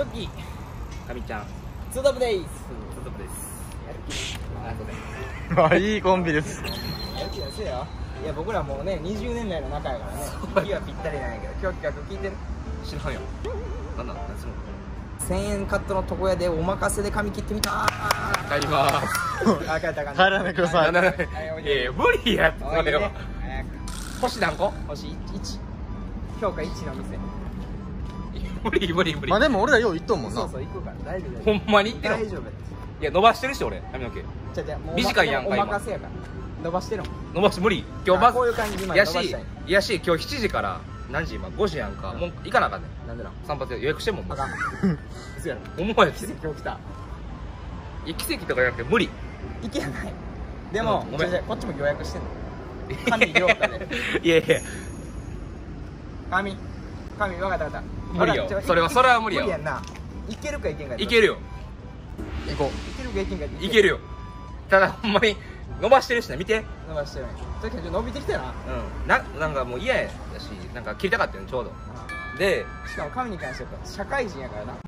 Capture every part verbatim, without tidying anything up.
トッキーかみちゃんツートップでーす。 ツートップです。 やる気あとであ、いいコンビです。 やる気ですよ。いや僕らもうねにじゅうねんだいの仲やからね。息はぴったりなんやけど今日企画聞いてる。 知らんよ。なんだ、何するの。 せんえんカットの床屋でお任せで髪切ってみた。 帰りまーす。 あ、帰ったかん帰らないでください。 いやいや、無理やって、それは。星何個。 星いち。評価いちの店。 無理無理無理。 まあでも俺らよう行っとんもんな。 そうそう行くから大丈夫。 ほんまに言ってる。 大丈夫です。 いや、伸ばしてるし俺、髪の毛。 じゃじゃもう短いやんかお今任せやから伸ばしてるもん。 伸ばして無理。今日まずこういう感じで今やし伸ばしたい。 やし今日しちじから何時今ごじやんか。もう行かなあかんねん。 なんでなん散髪予約してんもん。もうあかん嘘やろ。 思わやつ。 奇跡起きた。 いや奇跡とかじゃなくて無理。 行けやないでも、 うんごめんじゃじゃこっちも予約してんの。髪良太でいやいや髪髪分かった分かった。 無理よほらちょそれはそれは無理よ無理やんな。いけるかいけんか。 いけるよ。 行こいけるかいけんか。 いけるよ。ただほんまに伸ばしてるしな、見て。 伸ばしてる。さっきちょっと伸びてきたよな。 うんななんかもう嫌やし、なんか切りたかったよねちょうどで。 しかも髪に関しては社会人やからな。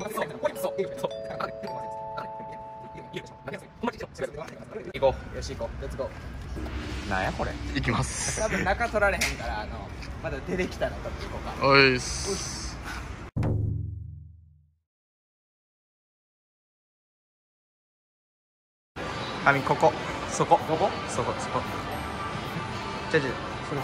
行こよし行こう。レッツゴー。 う。なんやこれ。 う。行きます。 多分中取られへんからあのまだ出てきたら多分行こうか。 おいっす。 髪ここそこどこ。 そこそこ。じゃじゃそれ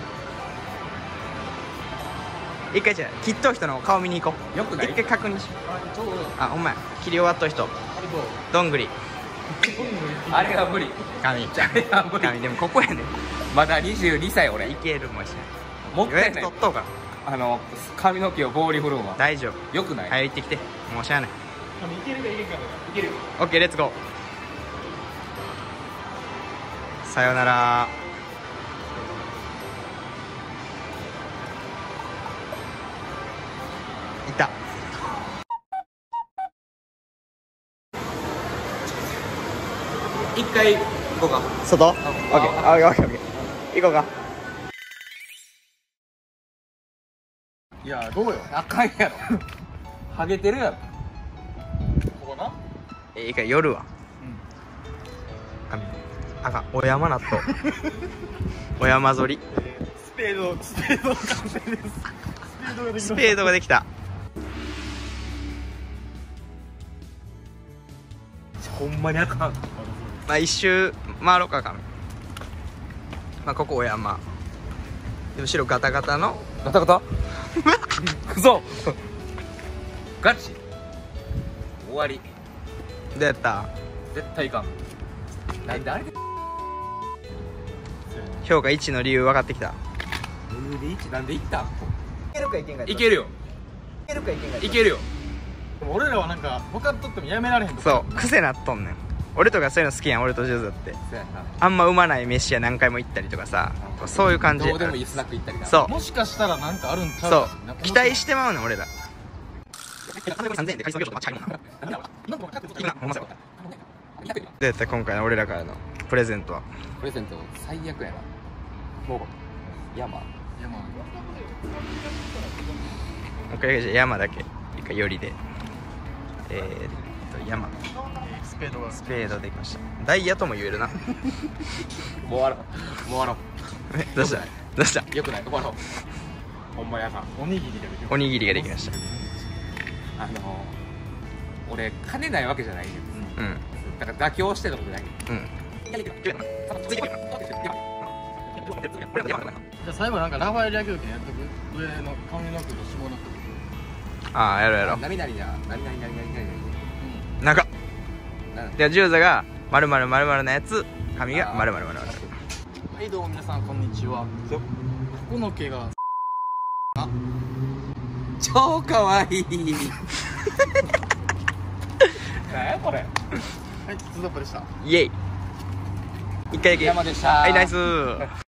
一回じゃあ切っとう人の顔見に行こう。 よくない一回確認しよあちょうどう。あほんまや切り終わっとう人どんぐりあれが無理。 髪あれが無理。 髪でもここやねん。 まだにじゅうにさい俺。 いけるもしもったいない予約取っ。とうからあの髪の毛を棒に振るんは大丈夫。 よくない。 はい行ってきて。もうしゃあない。 いけるかいけるかいけるよ。 オッケーレッツゴー。さよなら。いた。 一回行こうか。 外？オッケー。オッケーオッケーオッケー。行こうか。 いや、どうよ。 あかんやろ。ハゲてるやろ。 ここな。 ええか夜は。髪。あかん。お山納豆。お山ぞり。 スペード、スペード完成です。スペードができました。 スペードができた。 ほんまにあかん。 まあ一周回ろうか髪。まあここお山。で後ろガタガタの。 ガタガタ。くそ。ガチ。終わり。 どうやった？ 絶対いかん。なんであれ。 評価いちの理由分かってきた。 理由でいちなんでいったん。 いけるかいけんか。 いけるよ。 いけるかいけんか。 いけるよ。 でも俺らはなんか分かっとってもやめられへんと。 そう癖なっとんねん。俺とかそういうの好きやん。俺とジューズってそうやな。 あんまうまない飯屋何回も行ったりとかさ、そういう感じ。 どうでもいいスナック行ったりな。 そうもしかしたらなんかあるんちゃうそかう期待してまうねん俺ら。さんぜんえんで海藻業者と間違いもんな。どうやった今回の俺らからのプレゼントは。 プレゼント最悪やな。もう山。 いやまあもう一回じゃあ山だけ一回よりでえー、っと山スペードがスペードできました。ダイヤとも言えるな。 もう終わろう。もう終わろえどうしたどうした。 う。よくない。終わろう。ほんまやかん。 おにぎりができる。 おにぎりができました。 あのー、俺金ないわけじゃないねん。 うんだから妥協してたことない。 うんじゃあ最後なんかラファエル野球拳やっとく。上の髪の毛と下の毛。 ああやろうやろう。 何々な、何々何々何々 長っ。 何々。 じゃあジューザが丸々丸々のやつ、髪が丸々丸々。 はいどうも皆さんこんにちは。ここの毛が超かわいい。何やこれ。 はいツートップでした。 イエイ。一回だけ。 山でした。 はいナイスー。